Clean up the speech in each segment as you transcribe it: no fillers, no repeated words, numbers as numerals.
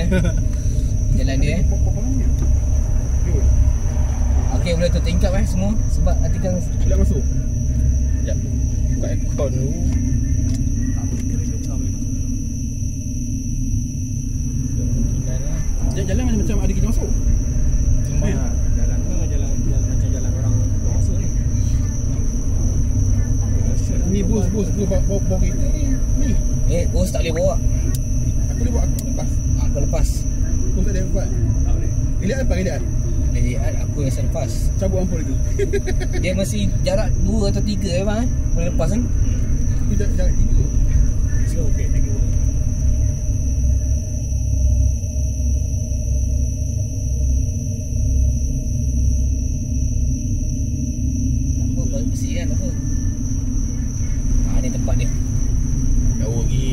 Jalan dia Okey, boleh tu tingkap semua. Sebab nanti kan Silap masuk. Sekejap, buka aircon dulu. Jalan macam ada kita masuk. Jalan tu jalan macam jalan orang masuk ni. Ni bos bawa kereta ni. bos tak boleh bawa. Aku boleh bawa, aku lepas. Aku lepas. Bos tak ada lepas. Tak boleh. Reliat apa reliat? Jadi aku yang selepas. Cabut ampun itu. Dia mesti jarak 2 atau 3 bang. Boleh lepas kan? Aku jarak 3. So okey, thank you. Bersih kan apa? Ni tempat dia. Jauh lagi.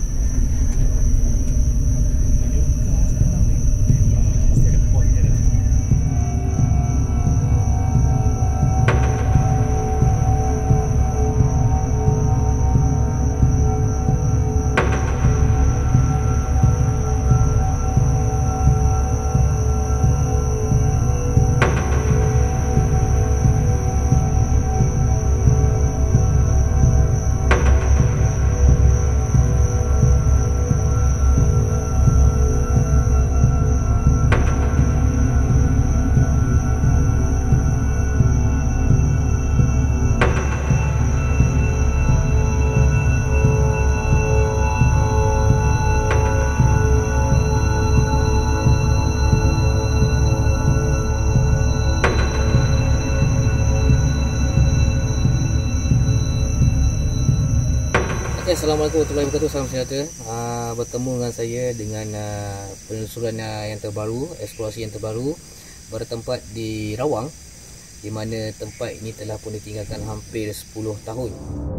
Assalamualaikum warahmatullahi wabarakatuh. Salam sejahtera. Bertemu dengan saya dengan penelusuran yang terbaru, eksplorasi yang terbaru, bertempat di Rawang, di mana tempat ini telah pun ditinggalkan hampir 10 tahun.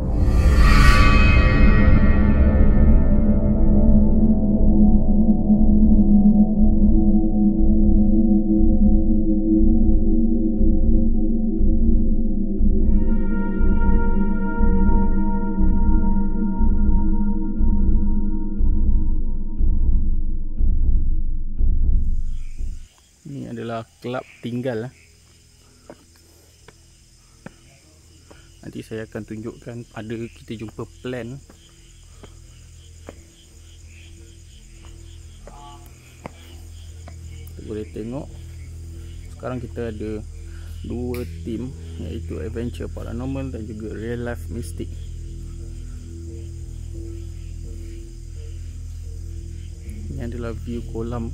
Ini adalah kelab tinggal. Nanti saya akan tunjukkan, ada kita jumpa plan. Kita boleh tengok. Sekarang kita ada 2 tim, iaitu adventure paranormal dan juga real life mystic. Ini adalah view kolam.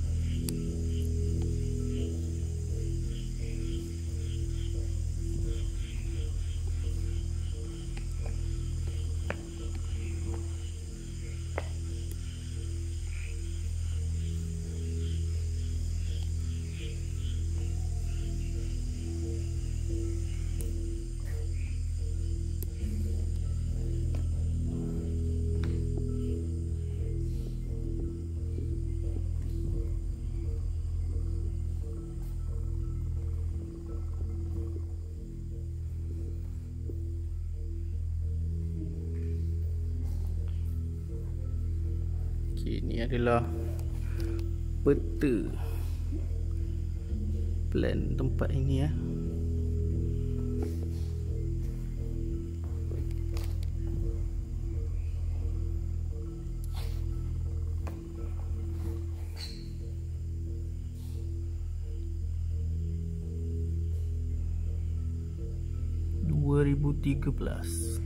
Ini adalah peta plan tempat ini ya. (2013)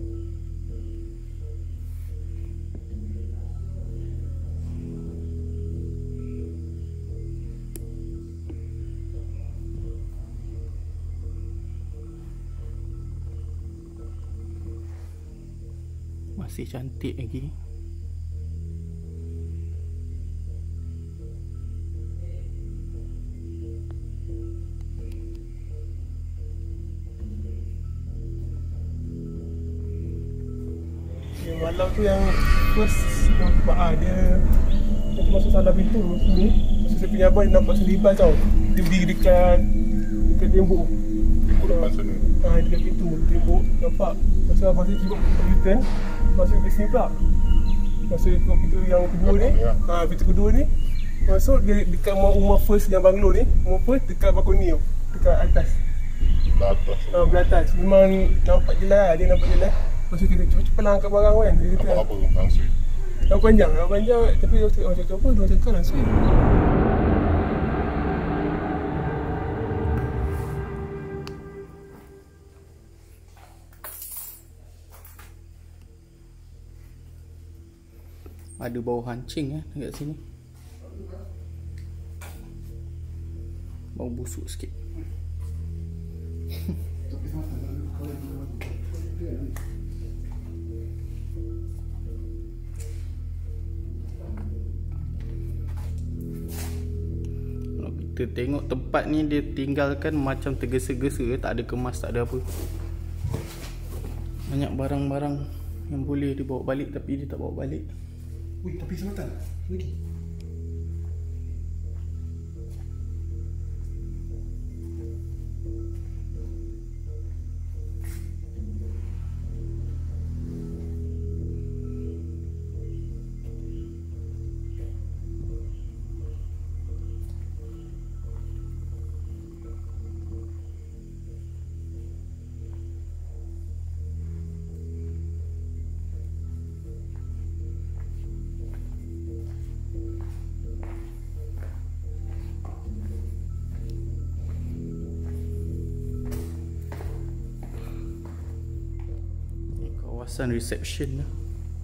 masih cantik lagi. Malam tu yang first nampak dia macam masuk salah pintu sini. Masa saya punya abang nampak selibas tau. Dia berdiri dekat tembok. Depan sana. Dekat pintu tembok nampak. Masa abang saya cuba return masuk ke sini pula. Masa pintu yang kedua ni, pintu kedua ni Masuk dia dekat rumah first yang banglo ni. Rumah first dekat balkoni tu. Dekat atas. Belah atas. Memang nampak jelas lah. Dia nampak jelas. Lepas tu kita cepat-cepat lah angkat barang kan. Dia kata apa langsung. Yang panjang tapi dia cakap apa? Dia cakap langsung. Ada bau hancing dekat sini. Bau busuk sikit. Kalau kita tengok tempat ni, dia tinggalkan macam tergesa-gesa, tak ada kemas, tak ada apa. Banyak barang-barang yang boleh dibawa balik tapi dia tak bawa balik. Wih, tapi sematan lagi. Kawasan reception lah.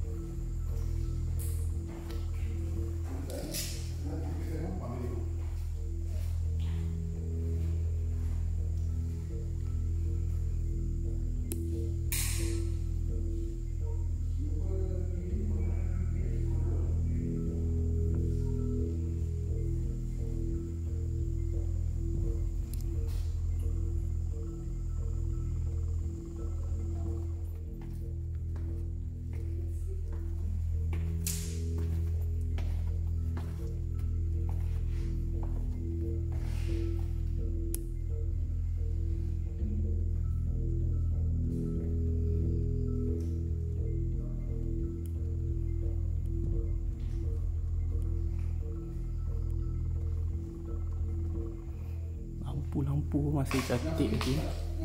Lampu masih cantik lagi.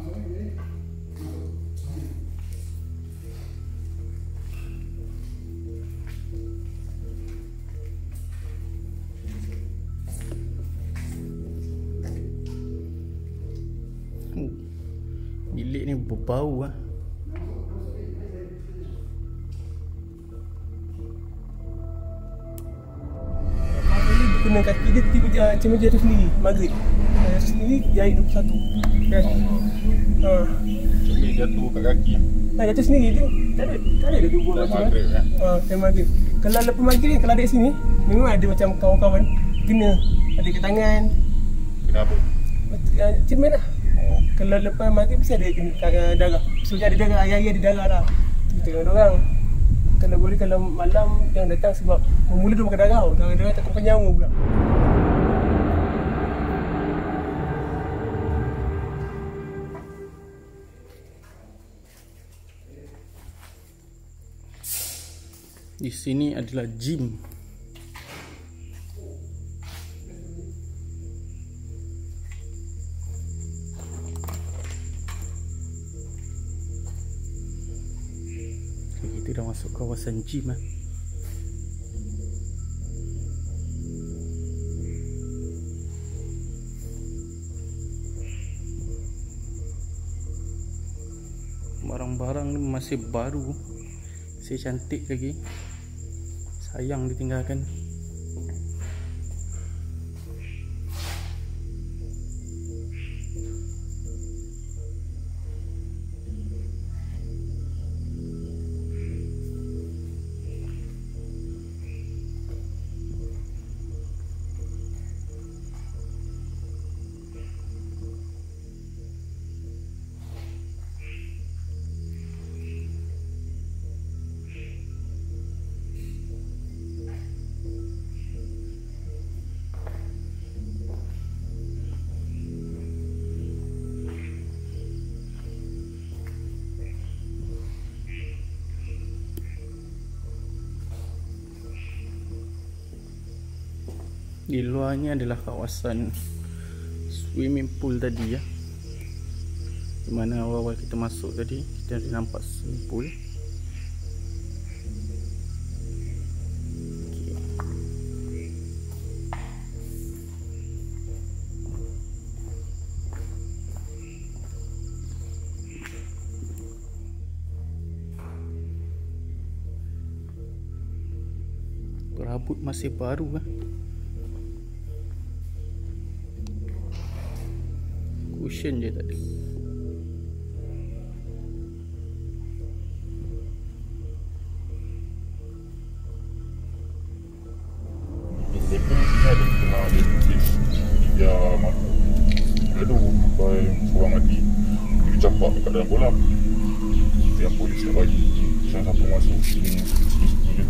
Bilik ni berbau . Kena kaki dia tiba-tiba macam jatuh sendiri maghrib. Jatuh sendiri jahit 21 kan. Dia jatuh kat kaki. Jatuh sendiri dia tak ada dia buat macam maghrib kan. Time maghrib. Kalau lepas maghrib kalau ada kat sini memang ada macam kawan-kawan kena ada kat tangan. Kenapa? Cermin lah. Kalau lepas maghrib mesti ada kena darah. So ada darah, hari-hari ada darah lah. Kita dengan orang. Kalau boleh kalau malam jangan datang sebab mula dia makan darah. Darah tak makan nyawa pula. Di sini adalah gym. Kita dah masuk kawasan gym . Barang-barang ni masih baru, masih cantik lagi. Sayang ditinggalkan. Di luarnya adalah kawasan swimming pool tadi ya. Di mana awal-awal kita masuk tadi, kita ada nampak swimming pool. Rambut masih baru kan. Cushion je tadi. Betul-betul sini ada kena ada kes 3 mata gaduh sampai seorang mati. Dia campak dekat dalam kolam. Itu yang polis dah bagi. Salah satu masuk sini je.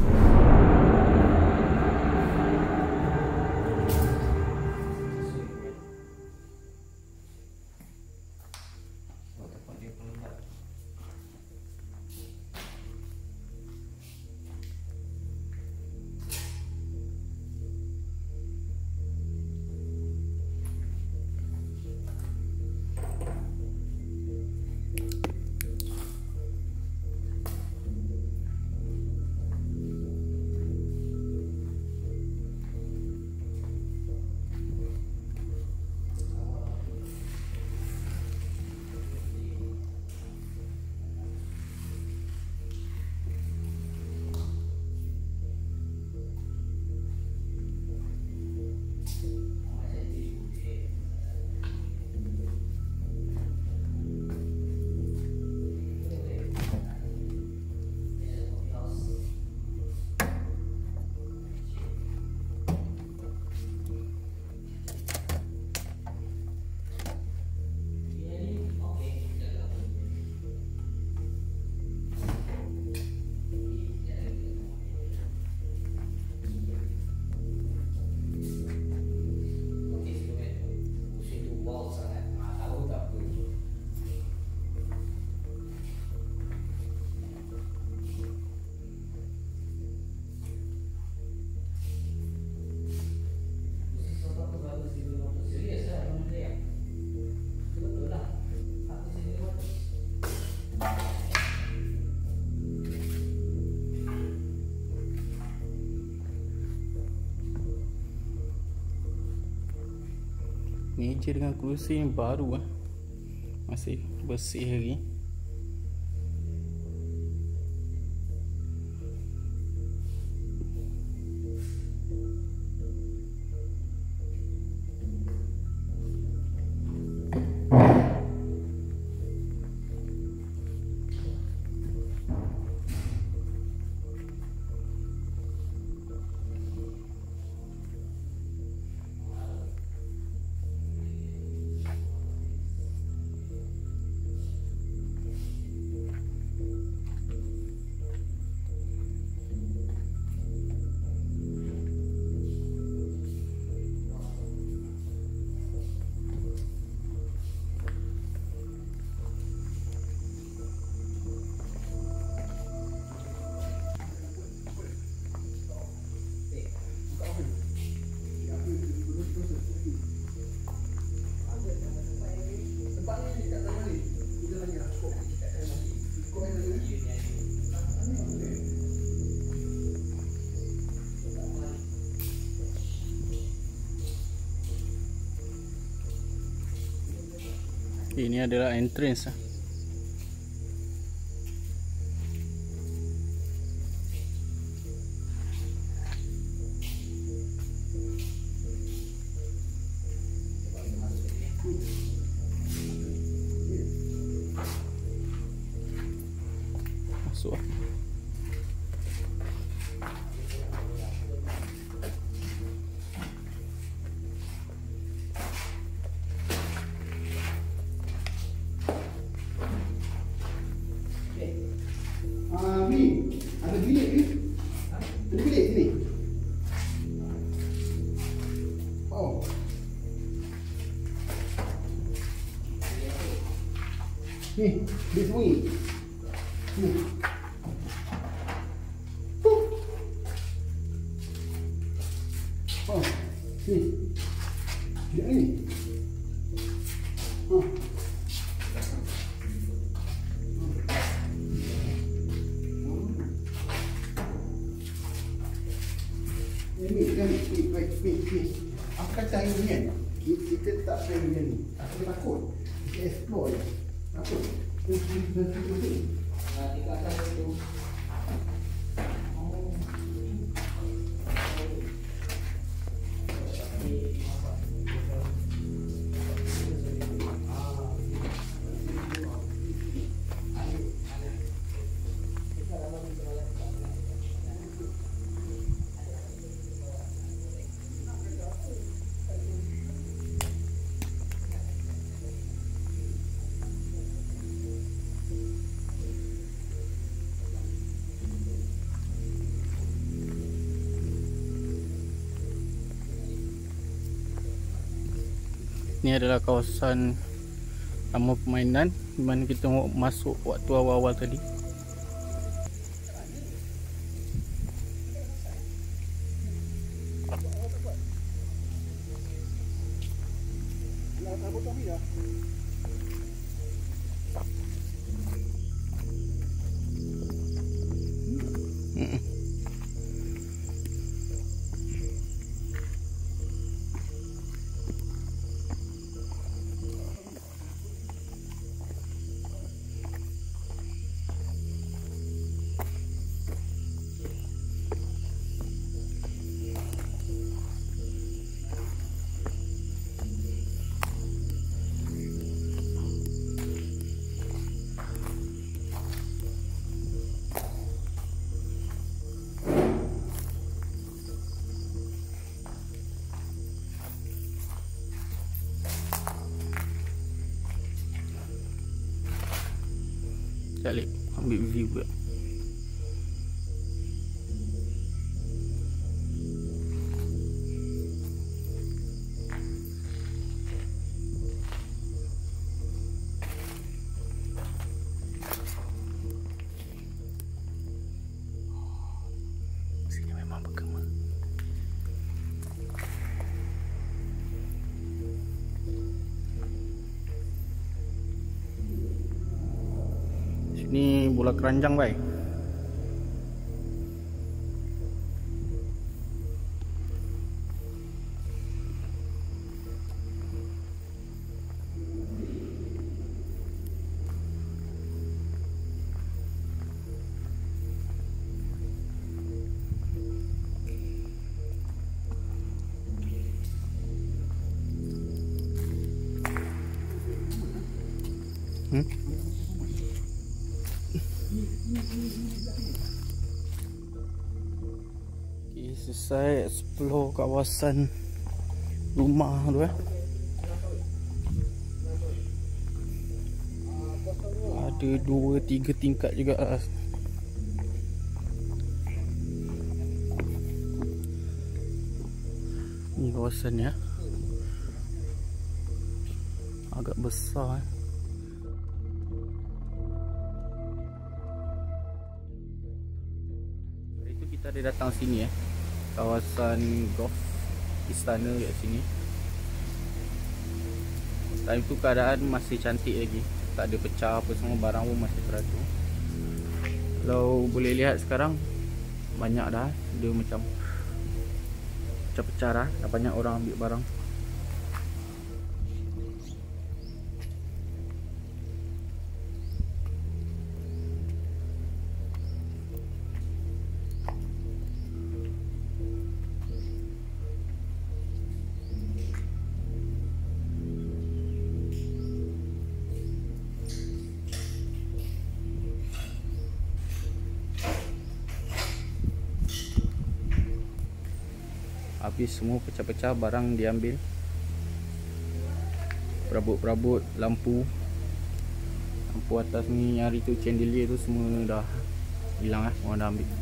Meja dengan kerusi yang baru masih bersih lagi. Ini adalah entrance. Masuk. Ni, ada bilik ni. Ada bilik sini. Oh. Ni, bilik sembunyi. Ni. Oh, ni. Wait. Aku kata hari ni kan, kita tak plan macam ni. Aku takut. Kita explore je. Takut. Kita akan itu. Ini adalah kawasan taman permainan di mana kita masuk waktu awal-awal tadi. Balik ambil view pula. Sini memang bergema. Ni bola keranjang baik. Okay, selesai explore kawasan rumah tu Ada 2-3 tingkat juga lah. Ni kawasannya agak besar. Itu kita ada datang sini kawasan golf istana kat sini. Time tu keadaan masih cantik lagi, tak ada pecah apa semua, barang pun masih teratur. Kalau boleh lihat sekarang banyak dah, dia macam pecah-pecah dah banyak orang ambil barang. Habis semua pecah-pecah, barang diambil. Perabot-perabot lampu atas ni, hari tu chandelier tu semua dah hilang orang dah ambil.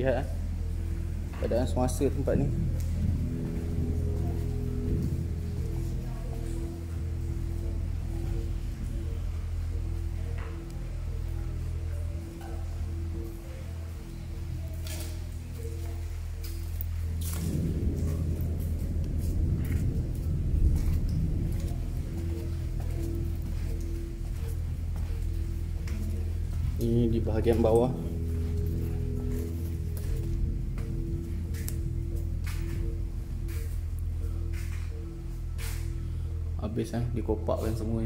lihat keadaan semasa tempat ni. Ini di bahagian bawah. Habis dikopakkan semuanya.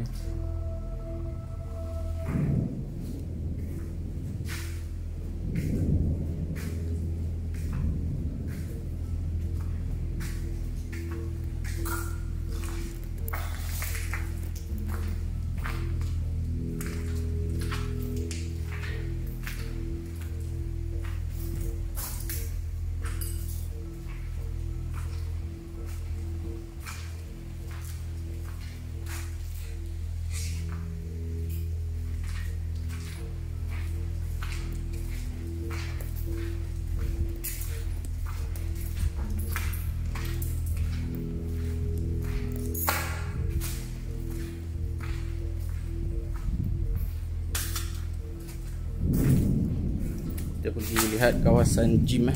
Kita pergi lihat kawasan gym.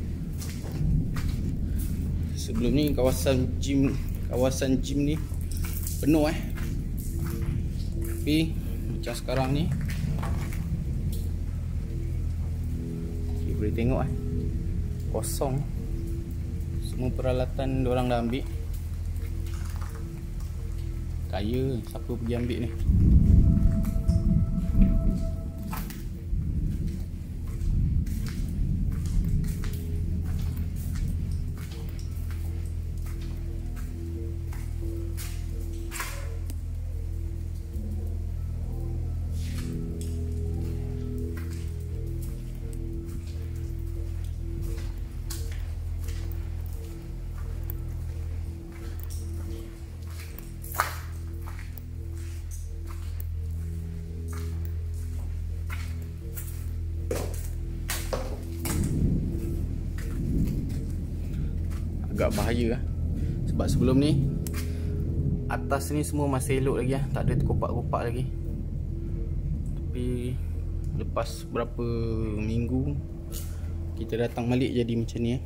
Sebelum ni kawasan gym ni penuh Tapi macam sekarang ni kita boleh tengok kosong. Semua peralatan diorang dah ambil. Kaya siapa pergi ambil ni. Agak bahaya sebab sebelum ni atas ni semua masih elok lagi tak ada terkopak-kopak lagi. Tapi lepas berapa minggu kita datang balik jadi macam ni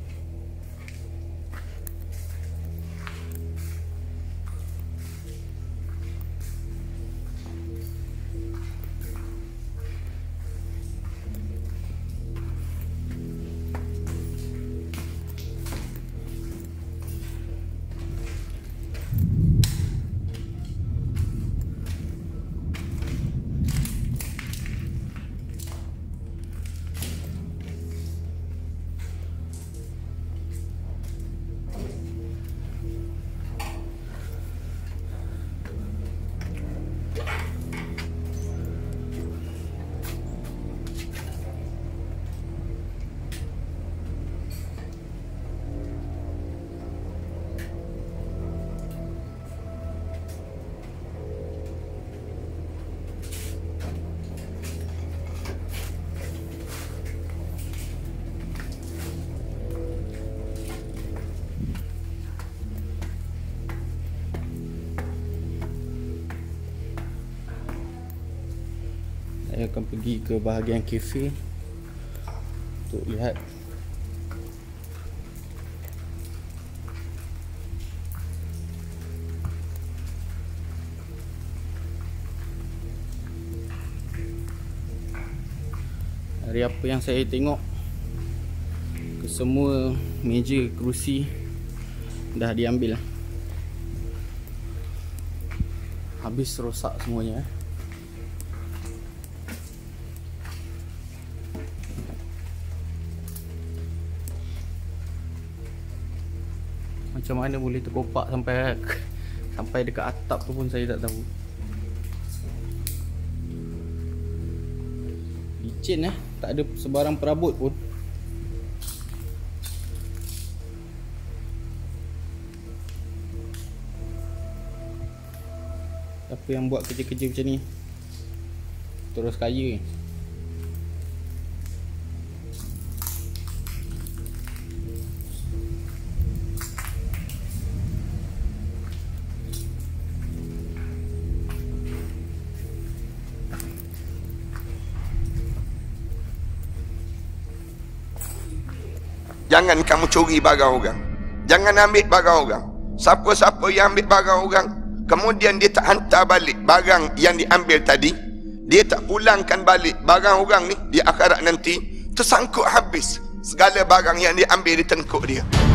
Saya akan pergi ke bahagian kafe untuk lihat. Dari apa yang saya tengok, semua meja, kerusi dah diambil. Habis rosak semuanya. Macam mana boleh terkopak sampai dekat atap tu pun saya tak tahu. Licin tak ada sebarang perabot pun. Siapa yang buat kerja-kerja macam ni terus kaya. Jangan kamu curi barang orang. Jangan ambil barang orang. Siapa-siapa yang ambil barang orang, kemudian dia tak hantar balik barang yang diambil tadi, dia tak pulangkan balik barang orang ni, di akhirat nanti tersangkut habis segala barang yang diambil di tengkuk dia.